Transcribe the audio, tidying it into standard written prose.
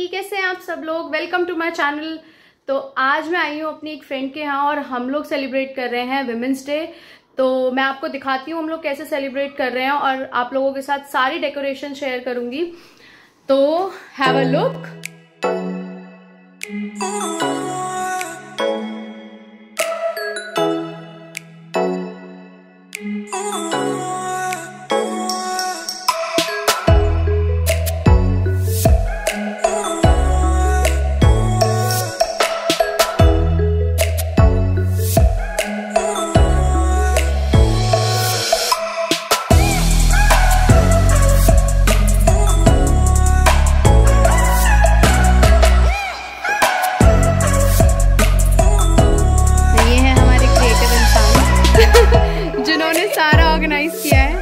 जी, कैसे हैं आप सब लोग। Welcome to my channel. तो आज मैं आई हूँ अपनी एक फ्रेंड के यहाँ और हम लोग सेलिब्रेट कर रहे हैं विमेंस डे। तो मैं आपको दिखाती हूँ हम लोग कैसे सेलिब्रेट कर रहे हैं और आप लोगों के साथ सारी डेकोरेशन शेयर करूंगी। तो हैव अ लुक। जिन्होंने सारा ऑर्गेनाइज किया है।